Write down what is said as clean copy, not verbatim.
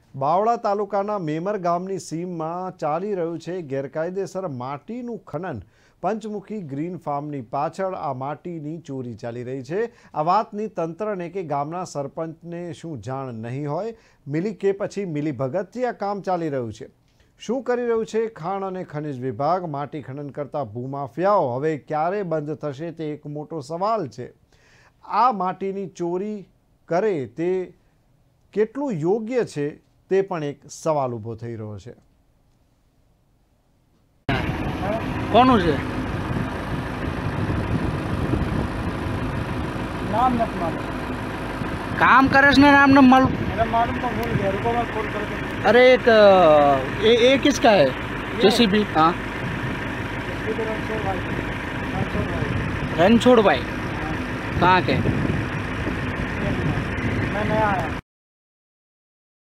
બાવળા તાલુકાના મેમર ગામની સીમમાં ચાલી રહ્યું છે ગેરકાયદેસર માટીનું ખનન। પંચમુખી ગ્રીન ફાર્મની પાછળ આ માટીની ચોરી ચાલી રહી છે। આ વાતની તંત્રને કે ગામના સરપંચને શું જાણ નહીં હોય? મિલી કે પછી મિલીભગતથી આ કામ ચાલી રહ્યું છે? શું કરી રહ્યું છે ખાણ અને ખનિજ વિભાગ? માટી ખનન કરતા ભૂમાફિયાઓ હવે ક્યારે બંધ થશે તે એક મોટો સવાલ છે। આ માટીની ચોરી કરે તે કેટલું યોગ્ય છે તે પણ એક સવાલ ઊભો થઈ રહ્યો છે। કોનું છે? नाम मत मालूम। काम करे ने नाम न मालूम। मेरा मालूम तो भूल गया, रुको मैं फोन करके। अरे ये किसका है? जेसीबी। हाँ, रणछोड़ भाई। कहाँ के? मैं नया आया।